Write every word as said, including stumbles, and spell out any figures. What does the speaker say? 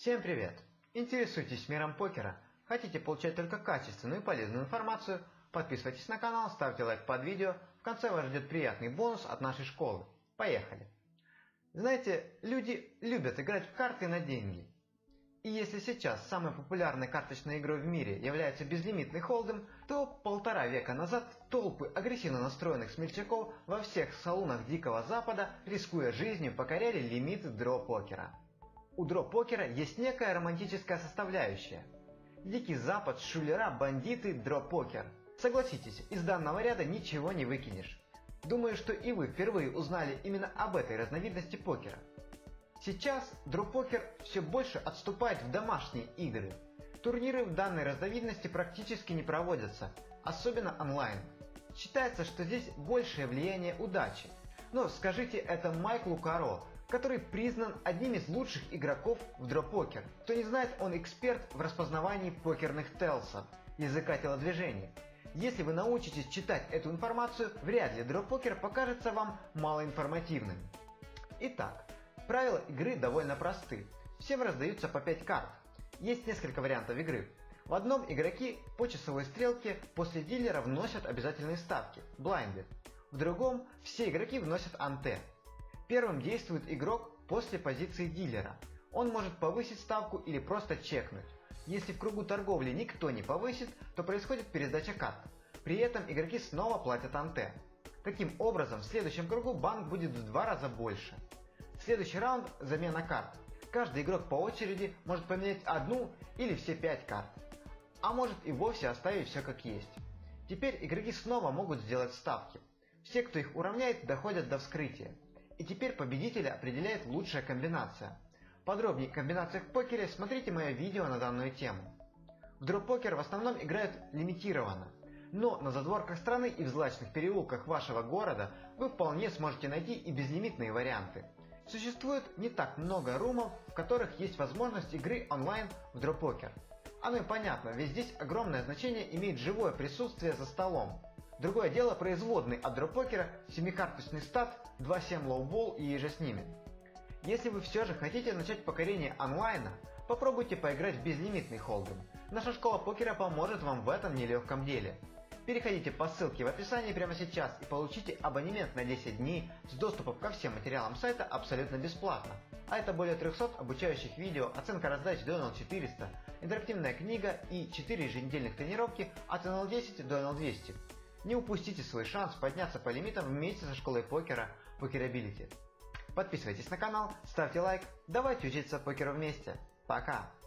Всем привет! Интересуетесь миром покера? Хотите получать только качественную и полезную информацию? Подписывайтесь на канал, ставьте лайк под видео. В конце вас ждет приятный бонус от нашей школы. Поехали! Знаете, люди любят играть в карты на деньги. И если сейчас самой популярной карточной игрой в мире является безлимитный холдем, то полтора века назад толпы агрессивно настроенных смельчаков во всех салунах Дикого Запада, рискуя жизнью, покоряли лимиты дро-покера. У дро-покера есть некая романтическая составляющая. Дикий Запад, шулера, бандиты, дро-покер. Согласитесь, из данного ряда ничего не выкинешь. Думаю, что и вы впервые узнали именно об этой разновидности покера. Сейчас дро-покер все больше отступает в домашние игры. Турниры в данной разновидности практически не проводятся, особенно онлайн. Считается, что здесь большее влияние удачи. Но скажите это Майклу Каро, который признан одним из лучших игроков в дро-покер. Кто не знает, он эксперт в распознавании покерных телсов, языка телодвижений. Если вы научитесь читать эту информацию, вряд ли дро-покер покажется вам малоинформативным. Итак, правила игры довольно просты. Всем раздаются по пять карт. Есть несколько вариантов игры. В одном игроки по часовой стрелке после дилера вносят обязательные ставки – блайнды. В другом все игроки вносят ante. Первым действует игрок после позиции дилера. Он может повысить ставку или просто чекнуть. Если в кругу торговли никто не повысит, то происходит пересдача карт. При этом игроки снова платят ante. Таким образом, в следующем кругу банк будет в два раза больше. Следующий раунд – замена карт. Каждый игрок по очереди может поменять одну или все пять карт. А может и вовсе оставить все как есть. Теперь игроки снова могут сделать ставки. Все, кто их уравняет, доходят до вскрытия. И теперь победителя определяет лучшая комбинация. Подробнее о комбинациях в покере смотрите мое видео на данную тему. В дро-покер в основном играют лимитированно. Но на задворках страны и в злачных переулках вашего города вы вполне сможете найти и безлимитные варианты. Существует не так много румов, в которых есть возможность игры онлайн в дро-покер. Оно и понятно, ведь здесь огромное значение имеет живое присутствие за столом. Другое дело производный от дро-покера, семикарточный стат, два семь лоу-бол и еже с ними. Если вы все же хотите начать покорение онлайна, попробуйте поиграть в безлимитный холдем. Наша школа покера поможет вам в этом нелегком деле. Переходите по ссылке в описании прямо сейчас и получите абонемент на десять дней с доступом ко всем материалам сайта абсолютно бесплатно. А это более трёхсот обучающих видео, оценка раздач до эн эл четыреста, интерактивная книга и четыре еженедельных тренировки от эн эл десять до эн эл двести. Не упустите свой шанс подняться по лимитам вместе со школой покера Pokerability. Подписывайтесь на канал, ставьте лайк, давайте учиться покеру вместе. Пока!